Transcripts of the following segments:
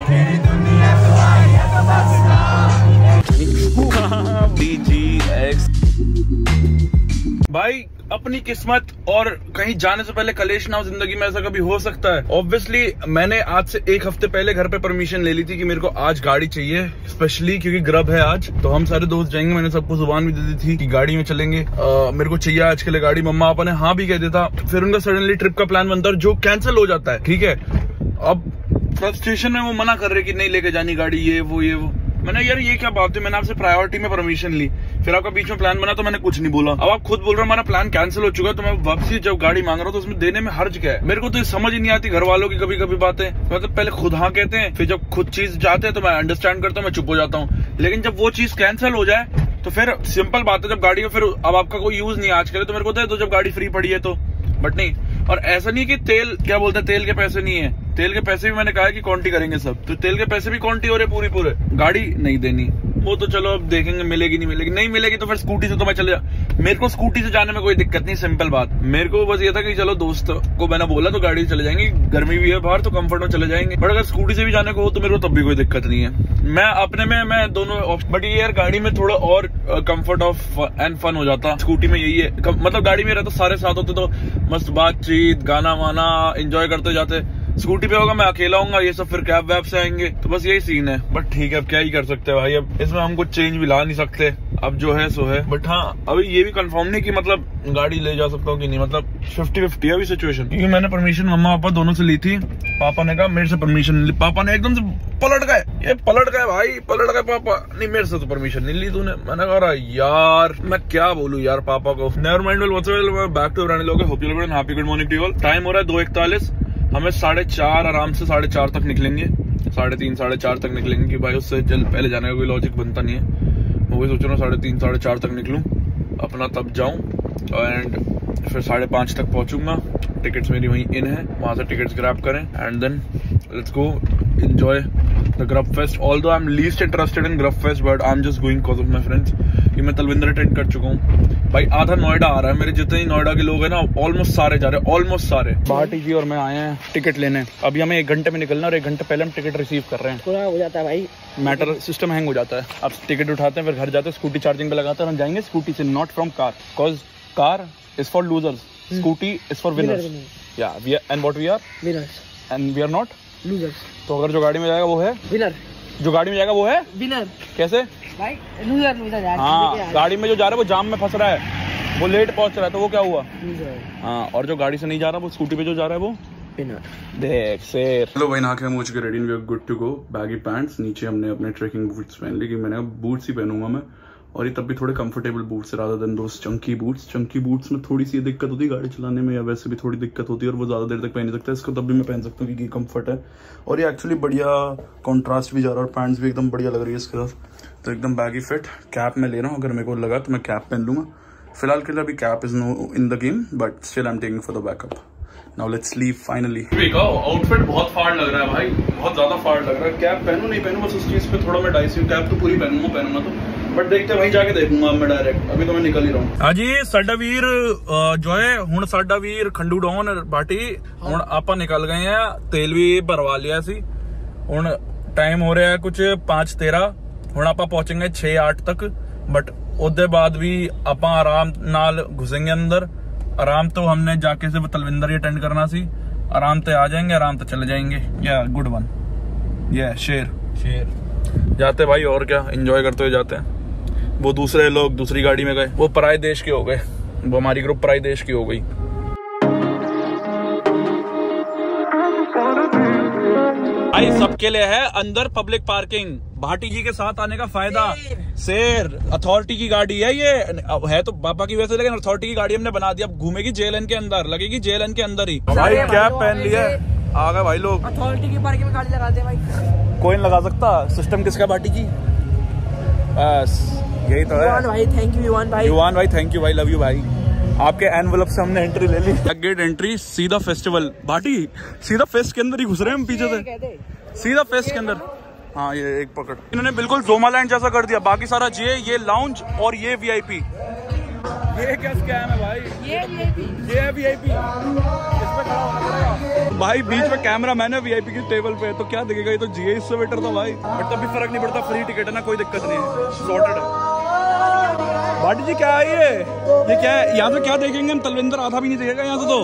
भाई अपनी किस्मत और कहीं जाने से पहले कलेश ना हो जिंदगी में, ऐसा कभी हो सकता है। ऑब्वियसली मैंने आज से एक हफ्ते पहले घर पे परमिशन ले ली थी कि मेरे को आज गाड़ी चाहिए, स्पेशली क्योंकि ग्रब है आज, तो हम सारे दोस्त जाएंगे। मैंने सबको जुबान भी दे दी थी कि गाड़ी में चलेंगे, मेरे को चाहिए आज के लिए गाड़ी। मम्मा पापा ने हाँ भी कह दिया था, फिर उनका सडनली ट्रिप का प्लान बनता है जो कैंसिल हो जाता है। ठीक है, अब फ्रस्ट्रेशन में वो मना कर रहे कि नहीं लेके जानी गाड़ी, ये वो। मैंने यार ये क्या बात है, मैंने आपसे प्रायोरिटी में परमिशन ली, फिर आपका बीच में प्लान बना तो मैंने कुछ नहीं बोला। अब आप खुद बोल रहे हो हमारा प्लान कैंसिल हो चुका है, तो मैं वापसी जब गाड़ी मांग रहा हूँ तो उसमें देने में हर्ज क्या है? मेरे को तो समझ ही नहीं आती घर वालों की कभी कभी बातें। मतलब पहले खुद हाँ कहते हैं, फिर जब खुद चीज जाते हैं तो मैं अंडरस्टैंड करता हूँ, मैं चुप हो जाता हूँ। लेकिन जब वो चीज कैंसिल हो जाए तो फिर सिंपल बात है, जब गाड़ी का फिर अब आपका कोई यूज नहीं आज करे तो मेरे को दे दो जब गाड़ी फ्री पड़ी है तो। बट नहीं, और ऐसा नहीं कि तेल क्या बोलते हैं, तेल के पैसे नहीं है, तेल के पैसे भी मैंने कहा है कि क्वांटी करेंगे सब, तो तेल के पैसे भी क्वांटी हो रहे पूरे। गाड़ी नहीं देनी वो तो चलो अब देखेंगे मिलेगी नहीं मिलेगी तो फिर स्कूटी से तो मैं चले मेरे को स्कूटी से जाने में कोई दिक्कत नहीं, सिंपल बात। मेरे को बस ये था कि चलो दोस्त को मैंने बोला तो गाड़ी से चले जाएंगे, गर्मी भी है बाहर तो कंफर्ट में चले जाएंगे। बट अगर स्कूटी से भी जाने को हो तो मेरे को तब भी कोई दिक्कत नहीं है। मैं अपने में मैं दोनों, बट ये यार गाड़ी में थोड़ा और कंफर्ट ऑफ एंड फन हो जाता। स्कूटी में यही है, मतलब गाड़ी में रहता सारे साथ होते तो मस्त बातचीत गाना वाना एंजॉय करते जाते। स्कूटी पे होगा मैं अकेला हूँ, ये सब फिर कैब वैब से आएंगे, तो बस यही सीन है। बट ठीक है, अब क्या ही कर सकते हैं भाई, अब इसमें हम कुछ चेंज भी ला नहीं सकते, अब जो है सो है। बट हाँ, अभी ये भी कंफर्म नहीं कि मतलब गाड़ी ले जा सकता हूँ कि नहीं, मतलब 50-50 अभी सिचुएशन। क्योंकि मैंने परमिशन मम्मा पापा दोनों से ली थी, पापा ने कहा मेरे से परमिशन नहीं ली, पापा ने एकदम से पलट गए भाई, पलट गए पापा, नहीं मेरे से तो परमिशन नहीं ली तूने। मैंने कहा यार मैं क्या बोलूं यार पापा को। Never mind, back to brand लोग, hope you all happy good morning to all. Time हो रहा है 2:41, हमें 4:30 आराम से 4:30 तक निकलेंगे, 3:30 4:30 तक निकलेंगे कि भाई उससे पहले जाने का कोई लॉजिक बनता नहीं है। मैं वही सोच रहा हूँ 3:30 4:30 तक निकलूँ अपना, तब जाऊँ एंड फिर 5:30 तक पहुंचूंगा। टिकट्स मेरी वहीं इन है, वहां से टिकट्स ग्रैब करें and then let's go enjoy the grub fest. Although I am least interested in grub fest but I am just going because of my friends. कि मैं तलविंदर अटेंड कर चुका हूँ भाई, आधा नोएडा आ रहा है, मेरे जितने नोएडा के लोग हैं ना ऑलमोस्ट सारे जा रहे हैं, ऑलमोस्ट सारे। भाटी जी और मैं आए हैं टिकट लेने, अभी हमें 1 घंटे में निकलना और 1 घंटे पहले हम टिकट रिसीव कर रहे हैं। पूरा हो जाता है भाई, मैटर सिस्टम हैंग हो जाता है। अब टिकट उठाते हैं फिर घर जाते हैं, स्कूटी चार्जिंग पे लगाते हैं, हम जाएंगे स्कूटी से, not from car, because car is for losers, scooty is for winners. Yeah we are and what we are winners and we are not losers. तो अगर जो गाड़ी में जाएगा वो है विनर, जो गाड़ी में जाएगा वो है विनर। कैसे भाई लूजर यार। हाँ, गाड़ी में जो जा रहा है वो जाम में फंस रहा है, वो लेट पहुंच रहा है, तो वो क्या हुआ? हाँ, और जो गाड़ी से नहीं जा रहा वो स्कूटी पे जो जा रहा है वो विनर। देख शेर। हेलो भाई, नाके मुझ के ready, we are good to go. Baggy pants, नीचे हमने अपने ट्रेकिंग बूट्स पहन ली, कि मैंने बूट्स ही पहनूंगा मैं, और ये तब भी थोड़े comfortable boots rather than those chunky boots. Chunky boots में थोड़ी सी दिक्कत होती है गाड़ी चलाने में, या वैसे भी थोड़ी दिक्कत होती है, और वो ज्यादा देर तक पहन नहीं सकता। इसको तब भी मैं पहन सकता हूँ क्योंकि कंफर्ट है, और ये एक्चुअली बढ़िया कॉन्ट्रास्ट भी जा रहा है, और पैंट्स भी एकदम बढ़िया लग रही है इसके साथ, तो एकदम बैगी फिट। कैप में ले रहा हूँ, अगर मेरे को लगा तो मैं कैप पहन लूंगा। फिलहाल के लिए अभी cap is no in the game, but still I am taking for the backup. Now let's leave finally. Outfit बहुत फाड़ लग रहा है भाई, बहुत ज्यादा फाड़ लग रहा है। कैप पहनूं नहीं पहनूं बस उस चीज पे थोड़ा मैं डाइसी हूँ। कैप तो पूरी पहनूंगा तो, बट देखते हैं वहीं जाके देखूंगा मैं डायरेक्ट, अभी तो मैं निकल ही रहा हूँ। हाँ जी, साडा वीर जो है हुण साडा वीर खंडू डॉन भाटी हुण आपां निकल गए हैं, तेल भी भरवा लिया सी। हुण टाइम हो रहा है कुछ 5:13, हुण आपां पहुंचेंगे 6-8 तक, बट उसदे बाद भी आपां आराम नाल घुसेंगे अंदर। आराम तो हमने जाके से तलविंदर ही अटेंड करना सी, आराम से आ जाएंगे, आराम से चले जाएंगे। या गुड वन, ये शेर जाते भाई, और क्या एंजॉय करते हुए जाते हैं। वो दूसरे लोग दूसरी गाड़ी में गए, वो पराए देश के हो गए, वो हमारी ग्रुप पराए देश की हो गई। भाई सबके लिए है अंदर पब्लिक पार्किंग। भाटी जी के साथ आने का फायदा, शेर अथॉरिटी की गाड़ी है ये, है तो पापा की वजह से, लेकिन अथॉरिटी की गाड़ी हमने बना दी, अब घूमेगी जेएलएन के अंदर, लगेगी जेएलएन के अंदर ही। भाई कैप पहन लिया, आ गए भाई लोग। अथॉरिटी की पार्किंग में गाड़ी लगाते हैं भाई, कोई नहीं लगा सकता। सिस्टम किसका? भाटी जी। बस यही तो है भाई। थैंक यू युवान भाई, थैंक यू भाई, लव यू भाई। आपके एनवेलप से हमने एंट्री ले ली। गेट एंट्री सीधा फेस्टिवल, भाटी सीधा फेस्ट के अंदर ही घुस रहे हैं हम पीछे से, सीधा फेस्ट के अंदर। हाँ, ये एक पकड़, इन्होंने बिल्कुल जोमालैंड जैसा कर दिया, बाकी सारा ये लाउंज और ये वीआईपी। ये क्या स्कैम है भाई, ये है वीआईपी। भाई बीच में कैमरा मैंने वीआईपी की टेबल पे, तो क्या दिखेगा, ये तो जीए इससे बेटर था भाई। बट तब भी फर्क नहीं पड़ता, फ्री टिकट है ना, कोई दिक्कत नहीं है, सॉर्टेड है। भाटी जी क्या है ये क्या है? यहाँ से क्या देखेंगे हम? तलविंदर आधा भी नहीं देखेगा यहाँ से तो।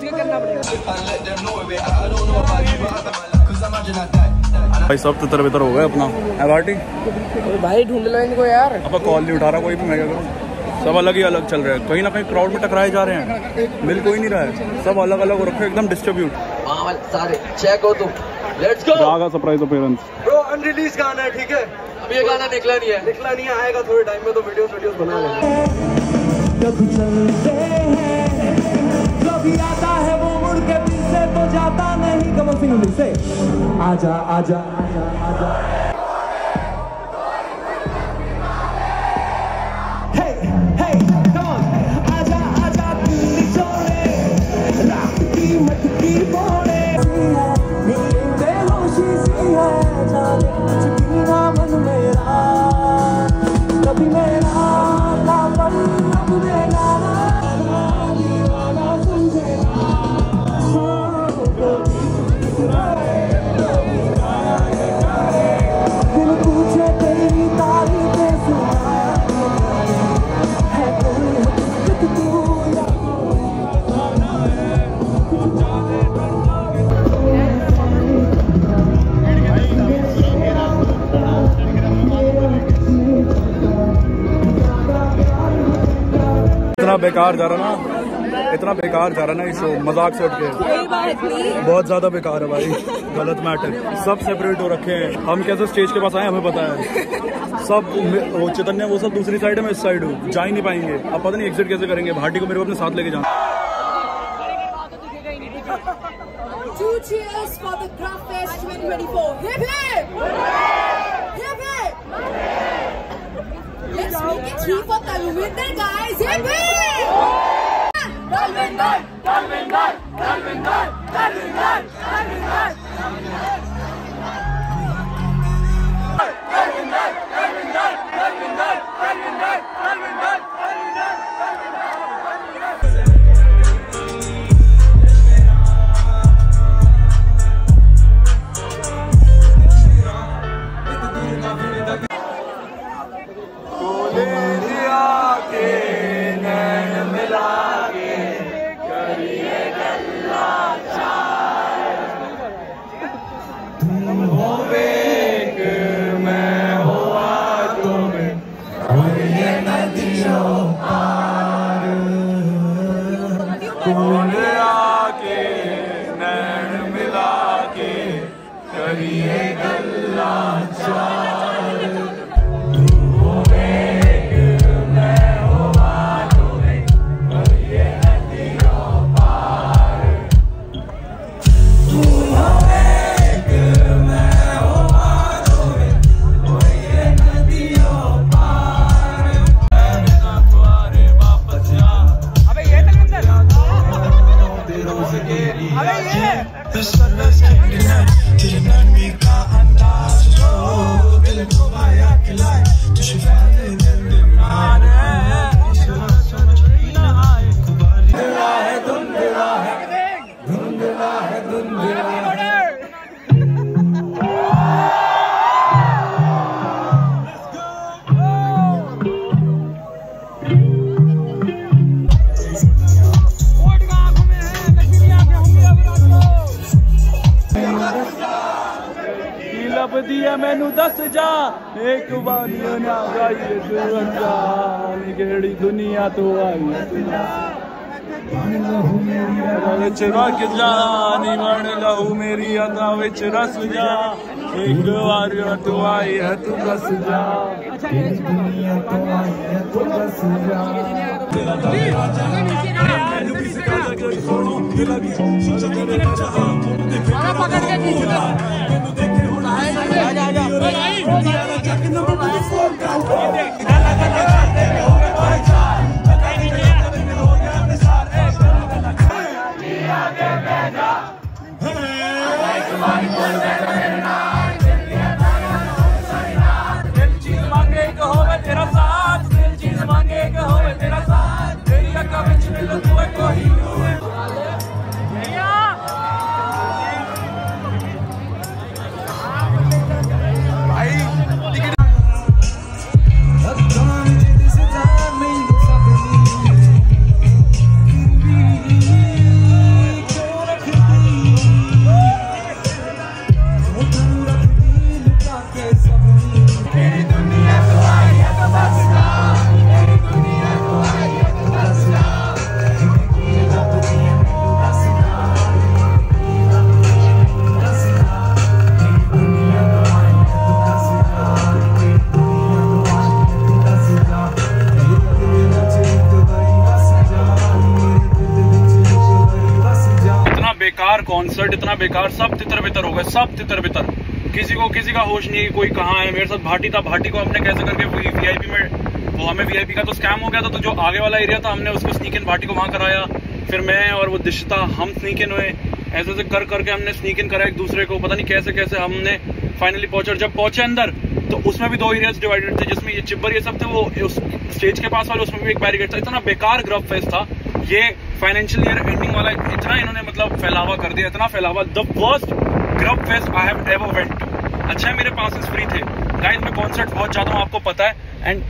भाई सब तितर बितर हो गए अपना है भाटी। भाई ढूंढ लो इनको यार। अब कॉल नहीं उठा रहा कोई भी, मैं क्या करूँ? सब अलग ही अलग चल रहे हैं, कहीं ना कहीं क्राउड में टकराए जा रहे हैं, मिल कोई नहीं रहा है, सब अलग अलग हो रखे एकदम डिस्ट्रीब्यूट। सारे चेक हो तुम, लेट्स गो। आगा सरप्राइज अपीयरेंस ब्रो, अनरिलीज गाना है, ठीक है? अब ये गाना निकला नहीं है, आएगा थोड़े टाइम में, तो वीडियोस बना लेंगे। कभी चलते हैं, कभी आता है वो मुड़ के पीछे तो जाता नहीं। कम सिंह से आजा आजा आजा आजा, इतना बेकार जा रहा ना, इतना बेकार जा रहा ना ये शो, मजाक से उठ के बहुत ज्यादा बेकार है भाई, गलत मैटर। सब सेपरेट हो रखे हैं, हम कैसे स्टेज के पास आए हमें पता है। सब वो चैतन्य वो सब दूसरी साइड है, मैं इस साइड हूँ, जा ही नहीं पाएंगे। अब पता नहीं एग्जिट कैसे करेंगे। भाटी को मेरे को अपने साथ लेके जाना। Let's make it three for Talvinder, guys. Hip hip! Talvinder, Talvinder, Talvinder, Talvinder, Talvinder. Talvinder, Talvinder, Talvinder, Talvinder, Talvinder, Talvinder. दिया मैनू दस जा एक बारी ना गाइए केड़ी दुनिया तो आई रख जानी बन लहू मेरी अदा विच रस जा एक बार तू आई है तू बस जा दुनिया तो आई है तू बस जा। बेकार, सब तितर बितर हो गए, सब तितर बितर। किसी का होश नहीं है कोई कहाँ है। मेरे साथ भाटी था, भाटी को हमने कैसे करके वीआईपी में, वो हमें वीआईपी का तो स्कैम हो गया था, तो जो आगे वाला एरिया था हमने उसको स्नीक इन भाटी को वहां कराया। फिर मैं और वो दिशता हम स्नीक इन हुए, ऐसे कर करके हमने स्नीक इन करा एक दूसरे को, पता नहीं कैसे कैसे हमने फाइनली पहुंचे। जब पहुंचे अंदर तो उसमें भी 2 एरियाज डिवाइडेड थे, जिसमें ये चिब्बर ये सब थे, वो उस स्टेज के पास वाले उसमें भी एक बैरिकेड था। इतना बेकार ग्रब फेस्ट था ये, फाइनेंशियल ईयर एंडिंग वाला, इतना इन्होंने मतलब फैलावा कर दिया, इतना फैलावा। The worst grub fest I have ever went. अच्छा है मेरे पासेस फ्री थे गाइस, मैं कॉन्सर्ट बहुत जाता हूँ आपको पता है,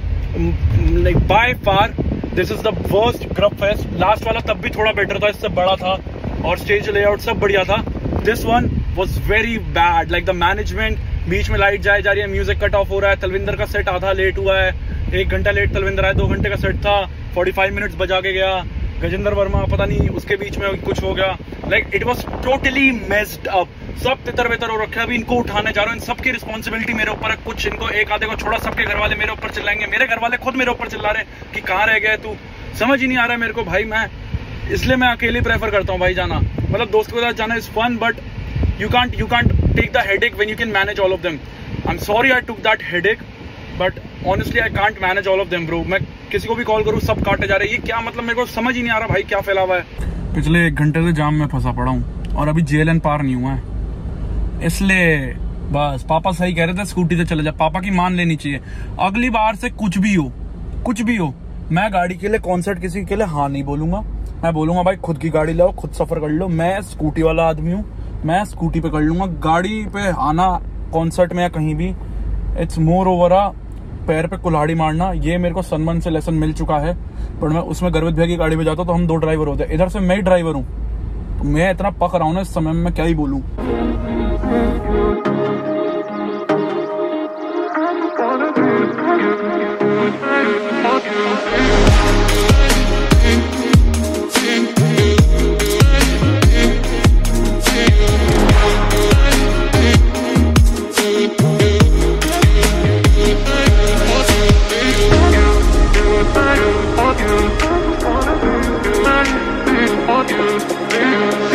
and like by far this is the worst grub fest. Last वाला तब भी थोड़ा बेटर था, इससे बड़ा था और स्टेज लेआउट सब बढ़िया था। This one was very bad, like the management, बीच में लाइट जा रही है, म्यूजिक कट ऑफ हो रहा है, तलविंदर का सेट आधा लेट हुआ है, 1 घंटा लेट तलविंदर आया, 2 घंटे का सेट था, 45 मिनट्स बजा के गया। गजेंद्र वर्मा पता नहीं उसके बीच में कुछ हो गया, like it was totally messed up. सब तितर बितर हो रखे, अभी इनको उठाने जा रहा हूँ, इन सबकी रिस्पॉन्सिबिलिटी मेरे ऊपर है। कुछ इनको एक आधे को छोड़ा, सबके घर वाले मेरे ऊपर चिल्लाएंगे, मेरे घर वाले खुद मेरे ऊपर चिल्ला रहे हैं कि कहाँ रह गया तू, समझ ही नहीं आ रहा है मेरे को भाई। मैं इसलिए मैं अकेले प्रेफर करता हूँ भाई जाना, मतलब दोस्तों के साथ जाना is fun, but you can't take the headache when you can manage all of them. I'm sorry I took that headache, but honestly I can't manage all of them bro. मैं किसी को भी कॉल करूँ सब काटे जा रहे हैं, ये क्या मतलब, मेरे को समझ ही नहीं आ रहा भाई क्या फैला हुआ है। पिछले 1 घंटे से जाम में फंसा पड़ा हूँ और अभी JLN पार नहीं हुआ है, इसलिए बस पापा सही कह रहे थे स्कूटी से चले जा, पापा की मान लेनी चाहिए। अगली बार से कुछ भी हो मैं गाड़ी के लिए कॉन्सर्ट किसी के लिए हाँ नहीं बोलूंगा, मैं बोलूंगा भाई खुद की गाड़ी लाओ, खुद सफर कर लो, मैं स्कूटी वाला आदमी हूँ, मैं स्कूटी पे कर लूंगा। गाड़ी पे आना कॉन्सर्ट में या कहीं भी, इट्स मोर ओवर अ पैर पे कुल्हाड़ी मारना। ये मेरे को सनमन से लेसन मिल चुका है, पर मैं उसमें गर्वित भैया की गाड़ी पे जाता तो हम 2 ड्राइवर होते, इधर से मैं ही ड्राइवर हूँ, तो मैं इतना पक रहा हूँ ना इस समय में, मैं क्या ही बोलूँ। Okay.